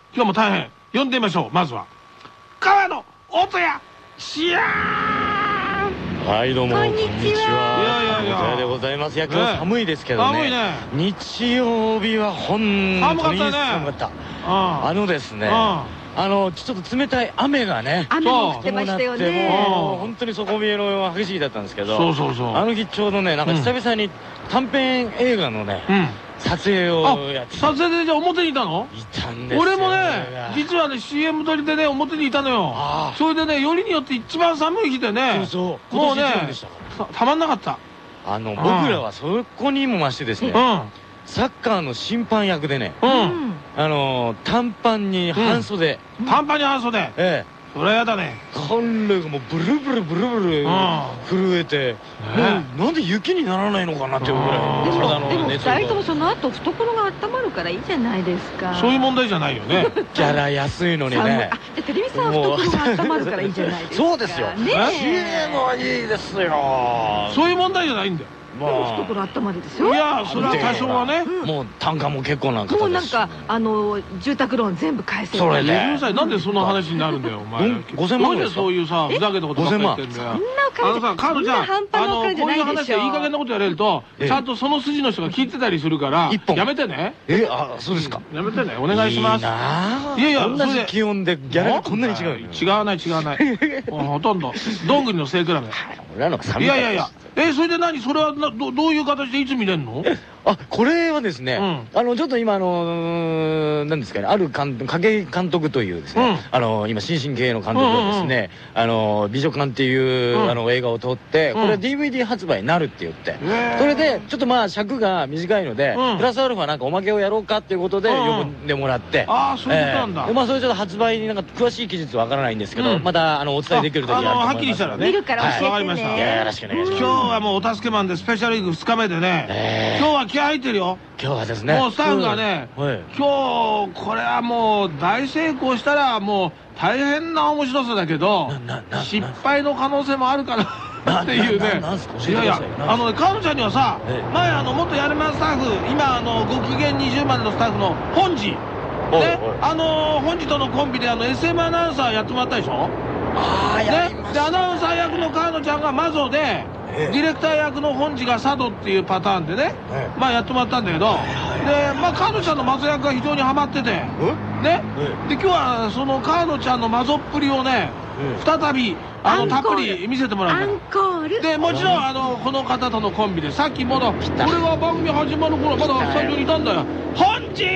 今日も大変呼んでみましょう。まずは川野音也シアーン。 はいどうもこんにちは。 いやいやいや、 音でございます。いや今日寒いですけどね。 寒いね。 日曜日は本当に寒かった。ですね。ちょっと冷たい雨がね、 雨も降ってましたよね。 本当に底冷えの激しい日だったんですけど、あの日ちょうどね、なんか久々に短編映画のね、撮影をやって。 撮影でじゃあ表にいたの？ いたんですよ。 俺もね、実はね CM 撮りでね表にいたのよ。それでね、よりによって一番寒い日でね、もうねたまんなかった。 僕らはそこにも増してですね、サッカーの審判役でね、短パンに半袖。 短パンに半袖。それやだね。 これがもうブルブルブルブル震えて、なんで雪にならないのかなっていうぐらい。 でも2人ともその後懐が温まるからいいじゃないですか。 そういう問題じゃないよね。 ギャラ安いのにね。 テレビさんは懐が温まるからいいじゃないですか。 そうですよ。CMはいいですよ。 そういう問題じゃないんだよ。 懐温まるですよ。 いや、それは多少はね。 もう単価も結構なんか。 もうなんか住宅ローン全部返せる。 それでなんでその話になるんだよお前。 5000万でそういうさふざけたことばっかり言ってんだよ。カードちゃん、こういう話でいい加減なことやれるとちゃんとその筋の人が聞いてたりするからやめてね。 そうですか。 やめてね、お願いします。いやいや、 同じ気温でギャラがこんなに違う。 違わない違わない。ほとんどどんぐりの背比べ。いやいやいや、それで何、それはどういう形でいつ見れるの？ これはですね、ちょっと今なんですかね、ある影監督というですね、今新進系の監督がですね、美女館っていう映画を撮って、これ DVD 発売になるって言って、それでちょっとまあ尺が短いのでプラスアルファなんかおまけをやろうかっていうことで呼んでもらって、 そういうことなんだ。 まあそれちょっと発売になんか詳しい記述わからないんですけど、またお伝えできる時あると思います。 はっきりしたらね。 見るから教えてね。 よろしくお願いします。 今日はもうお助けマンでスペシャルウィーク2日目でね、今日は気合入ってるよ。 今日はですね、 もうスタッフがね、今日これはもう大成功したらもう大変な面白さだけど失敗の可能性もあるからっていうね。いやいや、カールちゃんにはさ、前元やるまスタッフ、今ご機嫌20までのスタッフの本次ね、本次とのコンビでSM アナウンサーやってもらったでしょ。でアナウンサー役のカールちゃんがマゾで、ディレクター役の本次が佐渡っていうパターンでね、まあやってもらったんだけど、でまあカーノちゃんのマゾ役が非常にハマっててね、で今日はそのカーノちゃんのマゾっぷりをね再びたっぷり見せてもらうから。でもちろんこの方とのコンビで、さっきまだ俺が番組始まる頃まだスタジオにいたんだよ。本次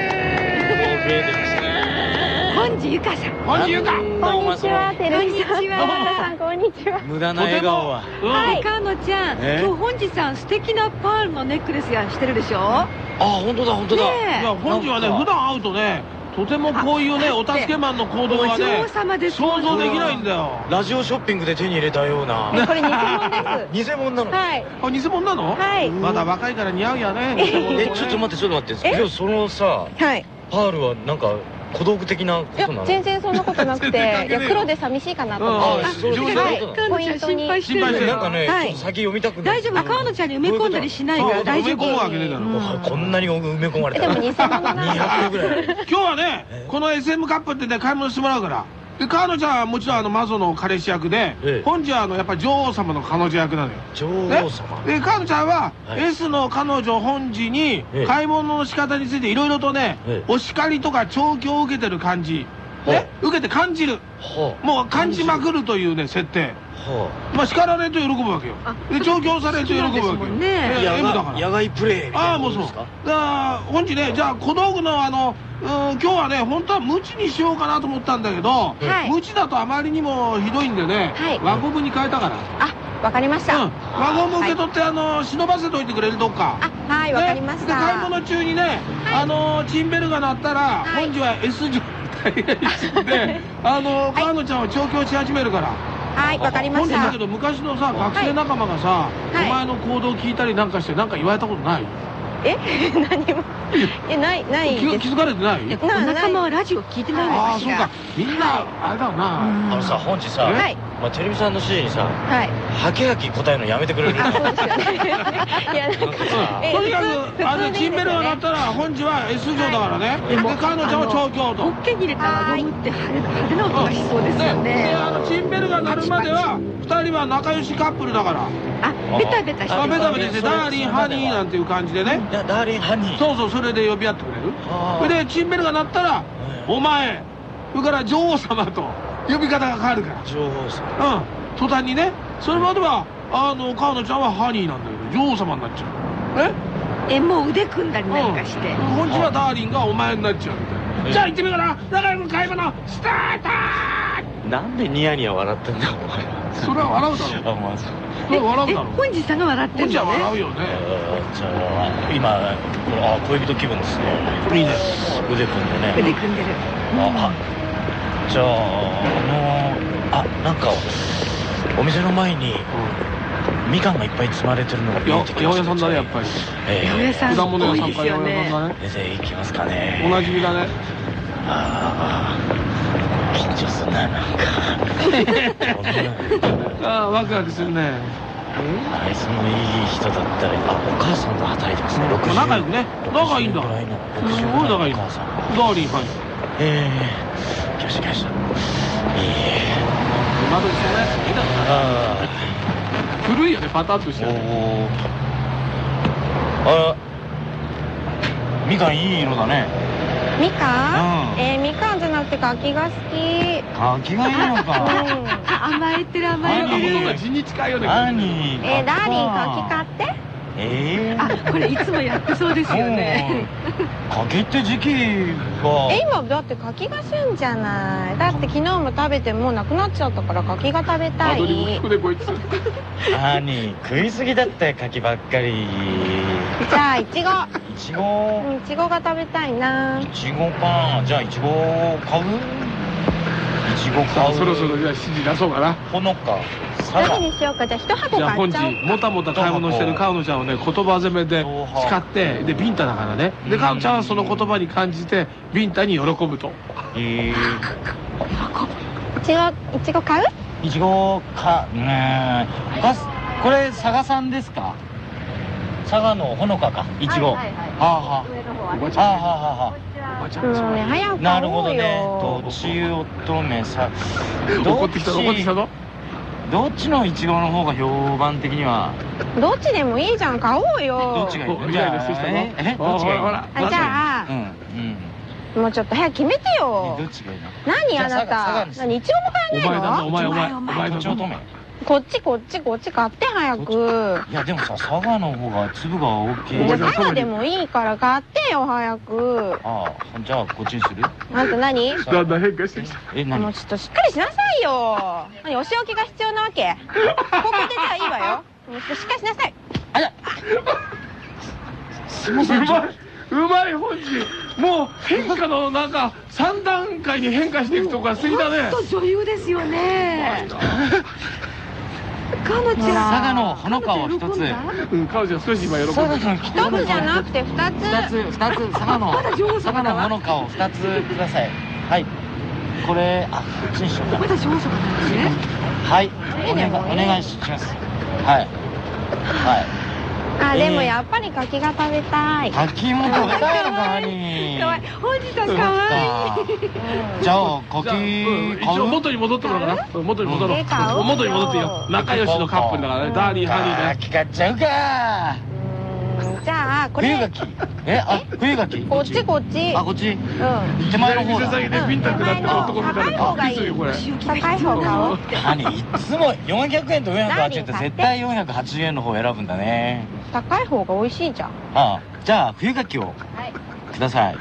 本次ゆかさん。 こんにちは、テレビさん。こんにちは。 無駄な笑顔は。 はい、カーノちゃん、今日本次さん素敵なパールのネックレスしてるでしょ。 本当だ本当だ。 いや本次はね、普段会うとね、とてもこういうねお助けマンの行動がね想像できないんだよ。 ラジオショッピングで手に入れたような。 これ偽物です。 偽物なの。 はい。 偽物なの？ はい。 まだ若いから似合うやね。 ちょっと待って今日そのさ、パールはなんか小道具的なことなの？ 全然そんなことなくて、いや黒で寂しいかなと思って。 ポイントに心配してる。 なんかね、ちょっと先読みたくない。 大丈夫、カーノちゃんに埋め込んだりしないから大丈夫。 埋め込むわけねえだろ。 こんなに埋め込まれた。 でも偽物なんだ。 200ぐらい。 今日はね、この SM カップってね買い物してもらうから。でカーノちゃんはもちろんマゾの彼氏役で、本次はやっぱり女王様の彼女役なのよ。 女王様でカーノちゃんは S の彼女本次に買い物の仕方についていろいろとねお叱りとか調教を受けてる感じ受けて感じる、もう感じまくるというね設定。まあ叱られると喜ぶわけよ。で調教されると喜ぶわけよ。 野外プレイみたいな。 もうそう。だから本次ね、じゃあ小道具の今日はね本当はムチにしようかなと思ったんだけど、ムチだとあまりにもひどいんでね、輪ゴムに変えたから。 わかりました。 輪ゴム受け取って忍ばせといてくれるどっか。 はい、わかりました。 買い物中にねチンベルが鳴ったら本次は S 状態でカーノちゃんを調教し始めるから。 はい、わかりました。 だけど昔のさ学生仲間がさお前の行動を聞いたりなんかしてなんか言われたことない？ 何も。 ない気づかれてない？ お仲間はラジオ聞いてないのかしら。 ああ、そうか。みんな、あれだろうな。 さ、本日さ、テレビさんの指示にさ、ハキハキ答えるのやめてくれる？ そうですよね。いや、 とにかく、チンベルが鳴ったら、本日は S 錠だからね。で、彼女は調教と。 ホッケに入れたら、ゴムって派手な音がしそうですよね。 チンベルが鳴るまでは、二人は仲良しカップルだから。 あ、ベタベタしてベタベタして、ダーリン、ハニーなんていう感じでね。 ダーリン、ハニー。 そうそう、それで呼び合ってくれる。それで、チンベルが鳴ったら、お前、それから女王様と呼び方が変わるから。 女王様。 うん。途端にね、それまでは、川野ちゃんはハニーなんだけど、女王様になっちゃう。 もう腕組んだりなんかして。 本日はダーリンがお前になっちゃうみたいな。じゃあ行ってみようかな。仲良く買い物、スタートー！ なんでニヤニヤ笑ってんだお前。 それは笑うだろ。 あ、まず。 それは笑うだろ。 本日さんが笑ってるのね。 本日は笑うよね。 じゃあ、今、恋人気分ですね。 いいね。 腕組んでね。 腕組んでる。 じゃあ、なんか、お店の前に、みかんがいっぱい積まれてるのが見えてきました。 八百屋さんだね、やっぱり。 八百屋さん。 果物屋さんか八百屋さんだね。 出ていきますかね。 おなじみだね。 緊張するな、なんか。 ワクワクするね。 愛想のいい人だったら、お母さんと働いてますね。 仲良くね。仲いいんだ。すごい仲いい。ダーリン、はい。 来ました、来ました。 窓にそんなやつ見たことない。古いよね、パタッとしてる。 みかんいい色だね。 みかん？みかんじゃなくて柿が好き。 柿がいいのか。 甘えてる甘えてる。 音が字に近いよね。 ダーリン柿買って。 これいつもやってそうですよね。 柿って時期が。 今だって柿が旬じゃない。だって昨日も食べてもうなくなっちゃったから柿が食べたい。 こいつ。 食いすぎだって柿ばっかり。 じゃあいちご。 いちご。 いちごが食べたいな。 いちごか。じゃあいちご買う？いちご買う。 そろそろじゃあ指示出そうかな。 ほのか。 何にしようか。じゃあ一箱買っちゃおう。 じゃあ本日もたもた買い物してる川野ちゃんをね、言葉攻めで叱って、でビンタだからね。で川野ちゃんはその言葉に感じてビンタに喜ぶと。 いちご買う？ いちごこれ佐賀さんですか？佐賀のほのかか。いちご。 早くなるほどね。とちおとめさ。 怒ってきたぞ。 どっちのイチゴの方が評判的には？ どっちでもいいじゃん、買おうよ。 どっちがいいの？じゃあどっちがいいの？ じゃあもうちょっと早く決めてよ。 どっちがいいの？ 何あなた？何イチゴも買えないの？ お前だぞ。 こっち買って早く。 いやでもさ、佐賀の方が粒が大きい。 じゃあ佐賀でもいいから買ってよ早く。 じゃあこっちにする？ あんた何？ だんだん変化してきた。 もうちょっとしっかりしなさいよ。何お仕置きが必要なわけ？ここでじゃあいいわよ。もうしっかりしなさい。 すいません。 うまい本日。もう変化のなんか3段階に変化していくとか過ぎだね。 ほんと女優ですよね。彼女佐賀のほのかを一つ。 彼女少し今喜んでる。 一つじゃなくて二つ。 佐賀のほのかを2つください。はい。これこっちにしようか。 まだ女王様なんですね。 はい。お願いします。はい。 でもやっぱり柿が食べたい。 柿も食べたいのかに。 本日はかわいい。 じゃあ柿一応元に戻ってもらおうかな。元に戻っていいよ。仲良しのカップルだからね。ダーリンハニーで。 柿買っちゃうか。 じゃあこれ。 冬柿。冬柿。 こっち。 こっち。手前の方だ。 店先でビンタくなってる男みたいな顔ですよこれ。 高い方買おう。 いつも400円と480円って絶対480円の方選ぶんだね。 高い方が美味しいじゃん。 じゃあ冬柿をください。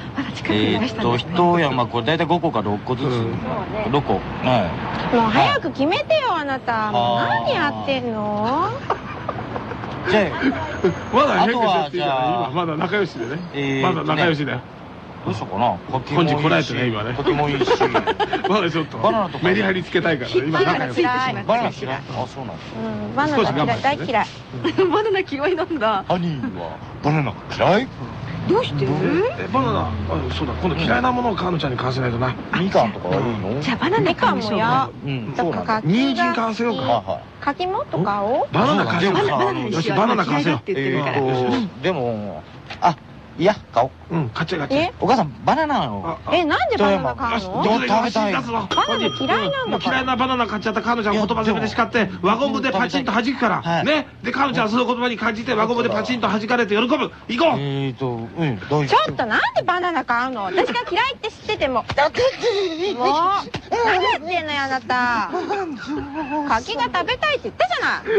一山これ大体5個か6個ずつ。6個。もう早く決めてよあなた。もう何やってんの？ じゃあまだ変化していいから今まだ仲良しでね。まだ仲良しだよ。 どうしようかな。 本日こらえてね今ね。 柿もいいし。 まだちょっとメリハリつけたいから今仲良し。 バナナ嫌い？そうなんです。 バナナ嫌い大嫌い。 バナナ嫌いなんだ。 ハニーはバナナ嫌い？ どうして？ バナナ、そうだ、今度嫌いなものをかのちゃんに買わせないとな。 みかんとかはいいの？ じゃあバナナ買いましょうか。 そうなんだ。 人参買わせようか。 柿もとかを？ バナナ買わせようか。 よし、 バナナ買わせよう。 でも、いや、買おう。 買っちゃえ。 お母さん、バナナを。 なんでバナナ買うの？ 食べたい。 バナナ嫌いなんだから。 嫌いなバナナ買っちゃったかのちゃん言葉攻めで叱って輪ゴムでパチンと弾くからね。でかのちゃんはその言葉に感じて輪ゴムでパチンと弾かれて喜ぶ。行こう。 ちょっとなんでバナナ買うの？私が嫌いって知ってても。もう何やってんのよあなた。柿が食べたいって言ったじゃない。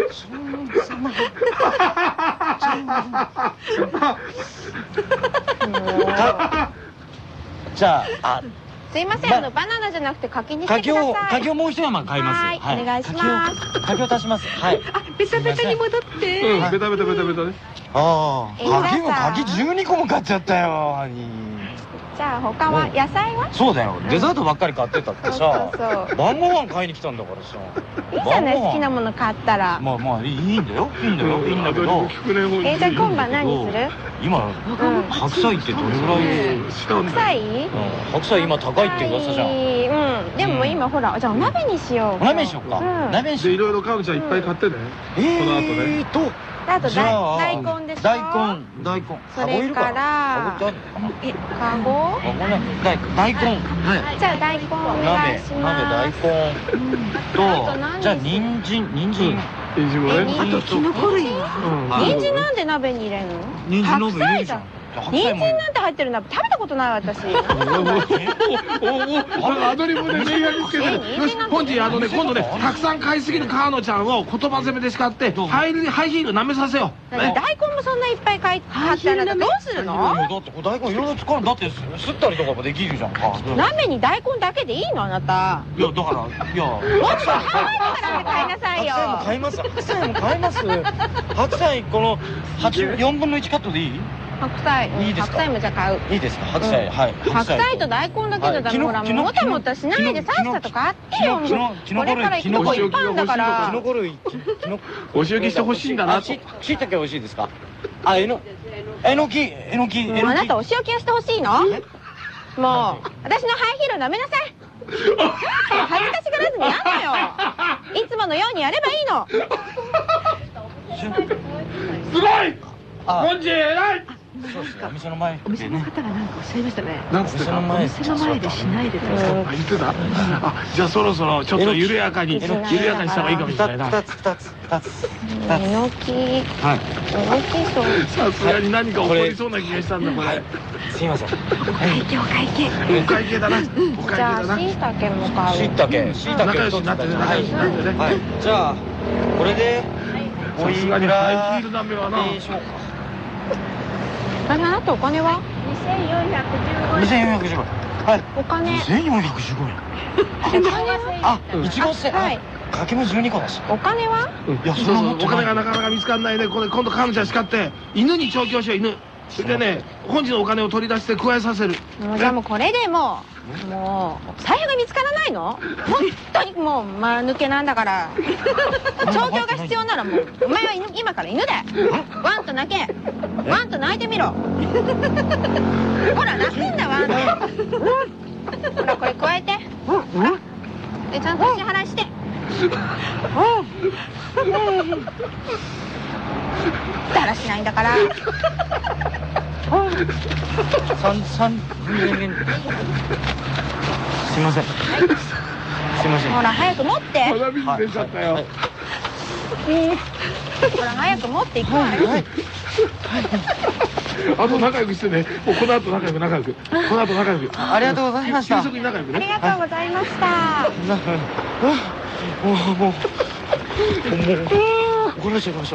じゃあ、 すいません、バナナじゃなくて柿にしてください。 柿をもう一山買います。 はい、お願いします。 柿を足します。はい。 ベタベタに戻って。 ベタベタベタベタね。 柿12個も買っちゃったよ。 じゃあ他は野菜は？ そうだよ。デザートばっかり買ってたってさ。晩ご飯買いに来たんだからさ。 いいじゃない、好きなもの買ったら。 まあいいんだよ。いいんだけど。 じゃあ今晩何する？ 今白菜ってどれぐらい？ 白菜？ 白菜今高いって噂じゃん。 でも今ほら、じゃあお鍋にしよう。 お鍋にしようか。鍋にしよう。 いろいろかのちゃんいっぱい買ってね。この後ね。 あと大根でしょ。 大根。 それからカゴ？ 大根。 じゃあ大根お願いします。 大根とじゃあ人参。 あとキノコ類。 人参なんで鍋に入れるの？ 人参鍋入れるじゃん。 人参なんて入ってる鍋食べたことない私。 アドリブでメイヤーにつけてる。よし、本日今度ねたくさん買いすぎる川野ちゃんを言葉攻めで叱ってハイヒール舐めさせよう。 大根もそんないっぱい買ったらどうするの？ だって大根いろいろ使うのだってすったりとかもできるじゃんか。 鍋に大根だけでいいのあなた？ いやだからいや。 もっと可愛いから買いなさいよ。 白菜も買います。白菜この4分の1カットでいい？ 白菜もじゃあ買う。 いいですか？白菜、はい。 白菜と大根だけだったらほらもたもたしないでさっさと買ってよ。これから行くとこいっぱいあるんだから。 キノコ類お仕置きしてほしいんだな。 しいたけ美味しいですか？えのき。 あなたお仕置きをしてほしいの？もう私のハイヒール舐めなさい。恥ずかしがらずにやんのよ。いつものようにやればいいの。 すごい。本日偉い。 そうですね。お店の前。 お店の方が何かおっしゃいましたね。 なんつってた？ お店の前でしないでください。 言ってた？じゃあそろそろちょっと緩やかにした方がいいかもしれないな。 2つ。 えのき。はい。 さすがに何か起こりそうな気がしたんだこれ。 すいません。 お会計だな。 じゃあしいたけも買う。 しいたけ仲良しになってね。 はい。じゃあこれでさすがにハイヒール鍋はな。 あなたお金は ？2415円。はい。 お金。 2415円。いちごせん。はい。かけも12個だし。 お金は？ いや、そうお金がなかなか見つかんないね。これ今度かのちゃん叱って犬に調教しよう犬。それでね本日のお金を取り出して加えさせる。 じゃあもうこれでもう財布が見つからないの？本当にもう間抜けなんだから。調教が必要ならもうお前は今から犬だよ。ワンと泣け。ワンと泣いてみろ。ほら泣くんだワンと。ほらこれ加えて。でちゃんと支払いして。だらしないんだから。 3000円。すいません。 ほら早く持って。 鼻水出ちゃったよ。 ほら早く持っていくわよ。 あと仲良くしてね。もうこの後仲良く。この後仲良く。 ありがとうございました。 急速に仲良くね。 ありがとうございました。 もう怒られちゃいました。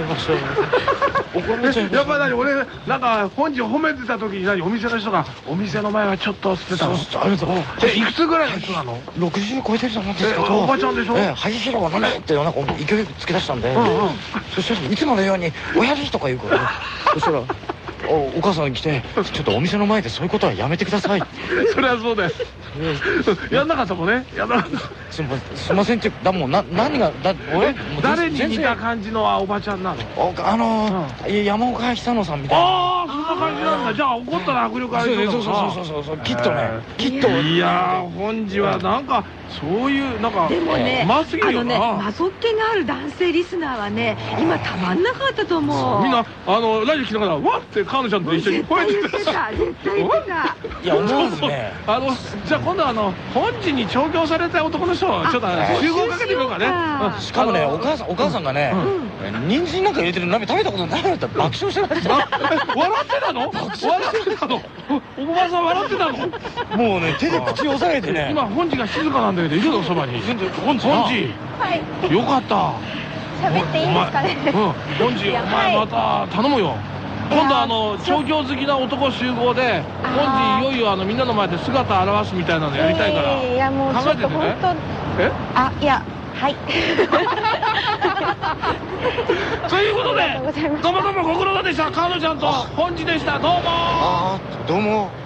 やっぱり俺なんか本日褒めてた時にお店の人がお店の前はちょっと捨てたの。いくつぐらいの人なの ？60超えてると思うんですけど。 おばちゃんでしょ？ ハイヒールは飲めってなんか勢いつけ出したんで、そしたらいつものように親父とか言うから、そしたらお母さん来てちょっとお店の前でそういうことはやめてください。 そりゃそうだよ。やんなかったもんね。やんなかった。 すいませんってだもん何が誰に似た感じのおばちゃんなの？ 山岡久乃さんみたいな。 ああ、そんな感じなんだ。じゃあ怒ったら迫力ありそうだもんな。 そうきっとねきっと。 いやー、本次はなんかそういうなんかでもね、 まずいよな。 謎っ気がある男性リスナーはね、今たまんなかったと思う。 みんなラジオ聞きながらわって彼女ちゃんと一緒にこうやって絶対言ってた。 いや思うんですね。 じゃあ今度本次に調教された男の人をちょっと集合かけてみようかね。 しかもね、お母さんがね、人参なんか入れてる鍋食べたことないのって爆笑してました。 笑ってたの？笑ってたの？おばさん笑ってたの？ もうね、手で口を押さえてね。 今本次が静かなんだけどいるのそばに。本次。 はい。 よかった。 喋っていいですかね。 本次お前また頼むよ。今度調教好きな男集合で本次いよいよみんなの前で姿現すみたいなのやりたいから。 いやもうちょっと本当。いや。はい。 ということでどうもご苦労様でした。彼女ちゃんと本次でした。どうも。 どうも。